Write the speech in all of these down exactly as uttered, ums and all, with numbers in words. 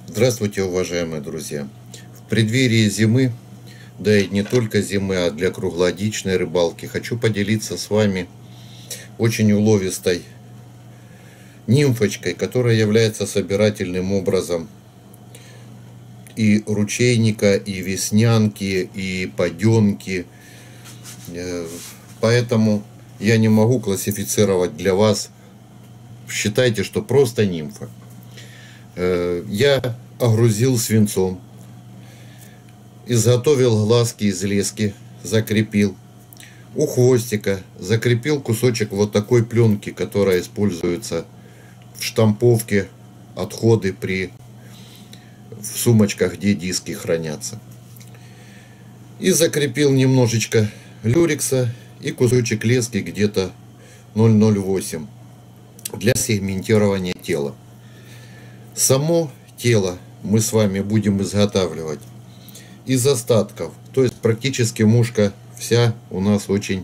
Здравствуйте, уважаемые друзья! В преддверии зимы, да и не только зимы, а для круглогодичной рыбалки, хочу поделиться с вами очень уловистой нимфочкой, которая является собирательным образом и ручейника, и веснянки, и паденки. Поэтому я не могу классифицировать для вас. Считайте, что просто нимфа. Я огрузил свинцом, изготовил глазки из лески, закрепил. У хвостика закрепил кусочек вот такой пленки, которая используется в штамповке, отходы при в сумочках, где диски хранятся. И закрепил немножечко люрекса и кусочек лески где-то ноль ноль восемь для сегментирования тела. Само тело мы с вами будем изготавливать из остатков, то есть практически мушка вся у нас очень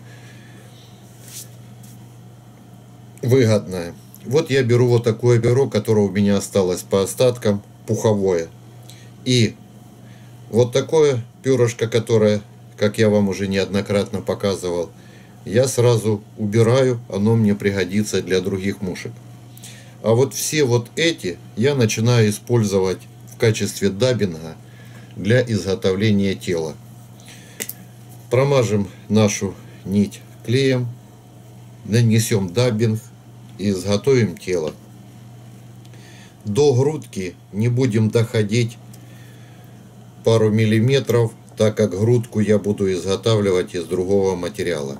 выгодная. Вот я беру вот такое перо, которое у меня осталось по остаткам, пуховое, и вот такое перышко, которое, как я вам уже неоднократно показывал, я сразу убираю, оно мне пригодится для других мушек. А вот все вот эти я начинаю использовать в качестве даббинга для изготовления тела. Промажем нашу нить клеем, нанесем даббинг и изготовим тело. До грудки не будем доходить пару миллиметров, так как грудку я буду изготавливать из другого материала.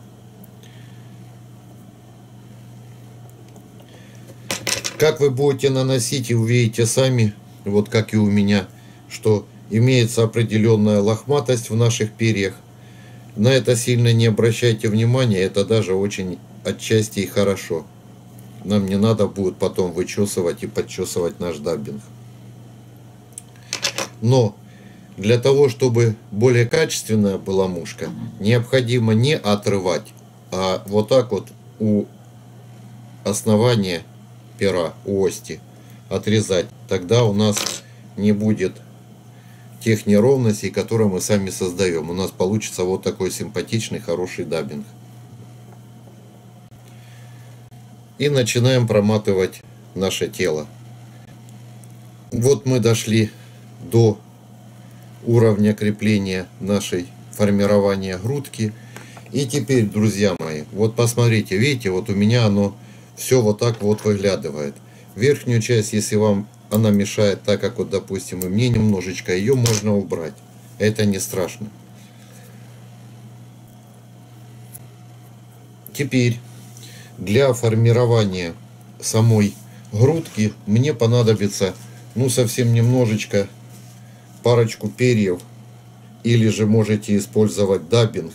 Как вы будете наносить, и увидите сами, вот как и у меня, что имеется определенная лохматость в наших перьях. На это сильно не обращайте внимания, это даже очень отчасти и хорошо. Нам не надо будет потом вычесывать и подчесывать наш даббинг. Но для того, чтобы более качественная была мушка, необходимо не отрывать, а вот так вот у основания пера, у ости отрезать. Тогда у нас не будет тех неровностей, которые мы сами создаем. У нас получится вот такой симпатичный, хороший даббинг. И начинаем проматывать наше тело. Вот мы дошли до уровня крепления нашей формирования грудки. И теперь, друзья мои, вот посмотрите, видите, вот у меня оно все вот так вот выглядывает. Верхнюю часть, если вам она мешает, так как вот, допустим, и мне немножечко, ее можно убрать. Это не страшно. Теперь для формирования самой грудки мне понадобится, ну, совсем немножечко, парочку перьев, или же можете использовать даббинг.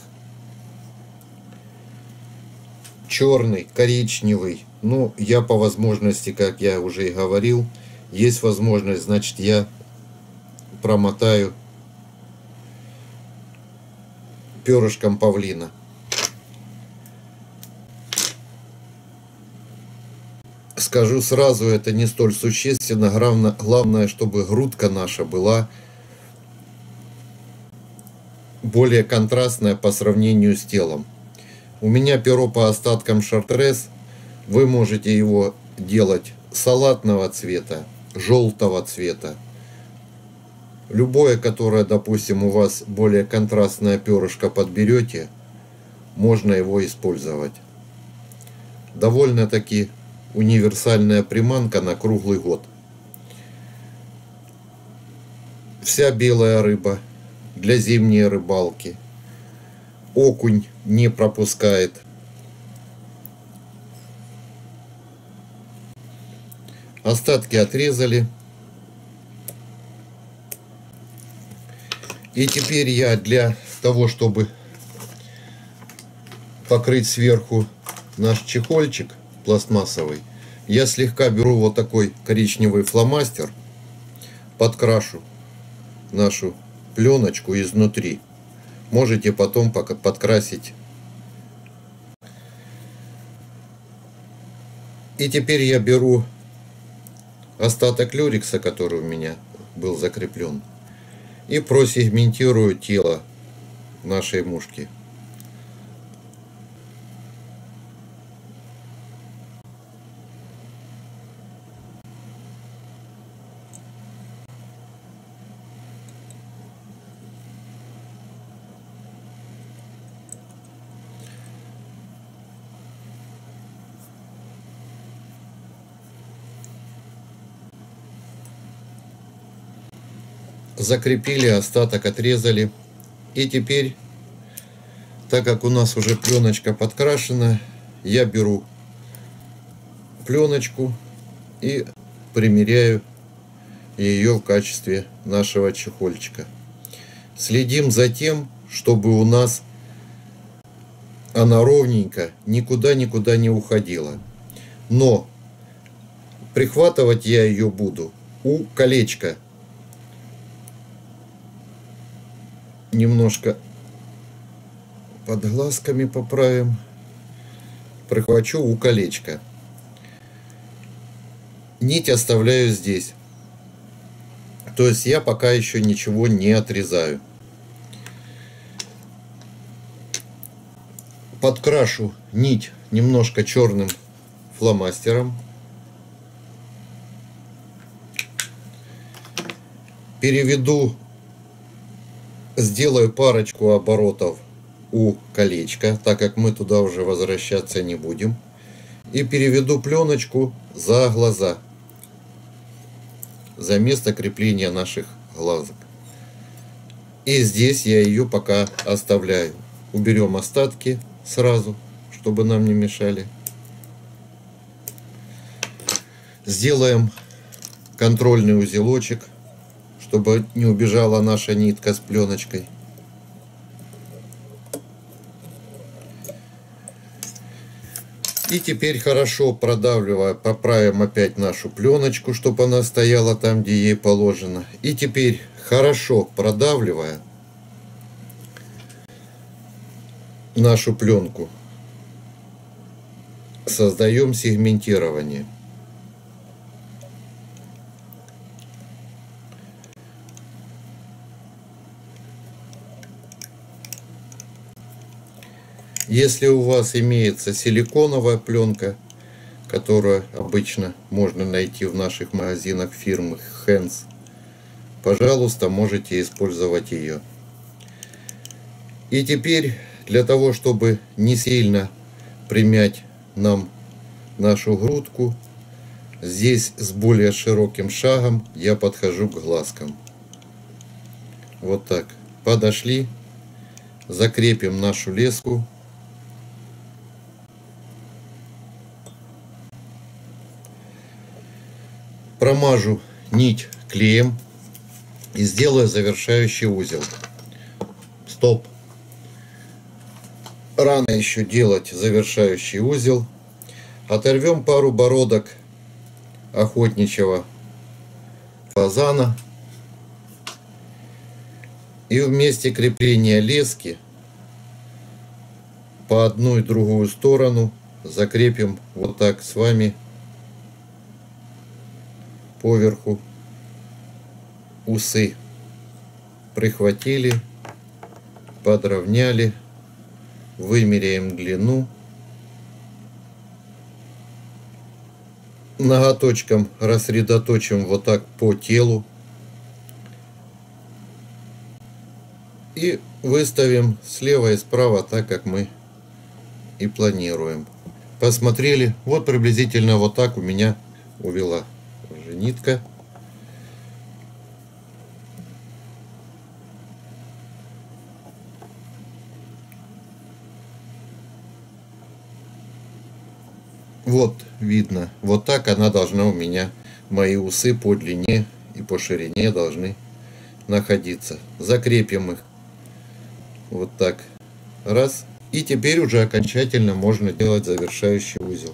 Черный, коричневый. Ну, я по возможности, как я уже и говорил, есть возможность, значит, я промотаю перышком павлина. Скажу сразу, это не столь существенно. Главное, чтобы грудка наша была более контрастная по сравнению с телом. У меня перо по остаткам Шартрез. Вы можете его делать салатного цвета, желтого цвета. Любое, которое, допустим, у вас более контрастное перышко подберете, можно его использовать. Довольно-таки универсальная приманка на круглый год. Вся белая рыба для зимней рыбалки. Окунь не пропускает. Остатки отрезали. И теперь я для того, чтобы покрыть сверху наш чехольчик пластмассовый, я слегка беру вот такой коричневый фломастер, подкрашу нашу пленочку изнутри. Можете потом подкрасить. И теперь я беру остаток люрекса, который у меня был закреплен, и просегментирую тело нашей мушки. Закрепили, остаток отрезали. И теперь, так как у нас уже пленочка подкрашена, я беру пленочку и примеряю ее в качестве нашего чехольчика. Следим за тем, чтобы у нас она ровненько никуда-никуда не уходила. Но прихватывать я ее буду у колечка. Немножко под глазками поправим. Прихвачу у колечка. Нить оставляю здесь. То есть я пока еще ничего не отрезаю. Подкрашу нить немножко черным фломастером. Переведу, сделаю парочку оборотов у колечка, так как мы туда уже возвращаться не будем. И переведу пленочку за глаза, за место крепления наших глазок. И здесь я ее пока оставляю. Уберем остатки сразу, чтобы нам не мешали. Сделаем контрольный узелочек, чтобы не убежала наша нитка с пленочкой. И теперь хорошо продавливая, поправим опять нашу пленочку, чтобы она стояла там, где ей положено. И теперь хорошо продавливая нашу пленку, создаем сегментирование. Если у вас имеется силиконовая пленка, которую обычно можно найти в наших магазинах фирмы Hands, пожалуйста, можете использовать ее. И теперь, для того, чтобы не сильно примять нам нашу грудку, здесь с более широким шагом я подхожу к глазкам. Вот так. Подошли, закрепим нашу леску. Промажу нить клеем и сделаю завершающий узел. Стоп. Рано еще делать завершающий узел. Оторвем пару бородок охотничьего фазана. И в месте крепления лески по одну и другую сторону закрепим вот так с вами поверху усы. Прихватили, подровняли, вымеряем длину. Ноготочком рассредоточим вот так по телу. И выставим слева и справа так, как мы и планируем. Посмотрели, вот приблизительно вот так у меня увела уже нитка. Вот видно, вот так она должна у меня, мои усы по длине и по ширине должны находиться. Закрепим их вот так, раз. И теперь уже окончательно можно делать завершающий узел.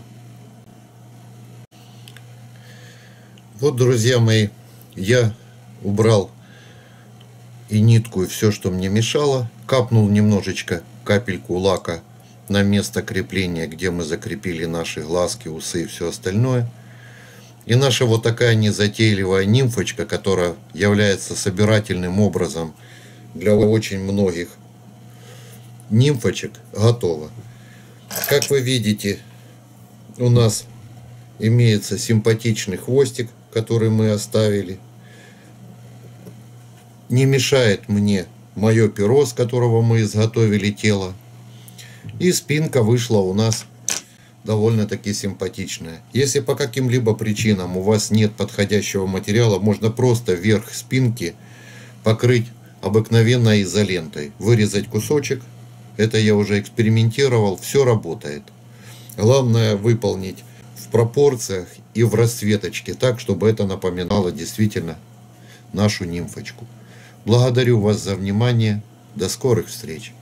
Вот, друзья мои, я убрал и нитку, и все, что мне мешало. Капнул немножечко, капельку лака на место крепления, где мы закрепили наши глазки, усы и все остальное. И наша вот такая незатейливая нимфочка, которая является собирательным образом для очень многих нимфочек, готова. Как вы видите, у нас имеется симпатичный хвостик, который мы оставили. Не мешает мне мое перо, с которого мы изготовили тело. И спинка вышла у нас довольно-таки симпатичная. Если по каким-либо причинам у вас нет подходящего материала, можно просто верх спинки покрыть обыкновенной изолентой. Вырезать кусочек. Это я уже экспериментировал. Все работает. Главное выполнить в пропорциях и в расцветочке так, чтобы это напоминало действительно нашу нимфочку. Благодарю вас за внимание. До скорых встреч!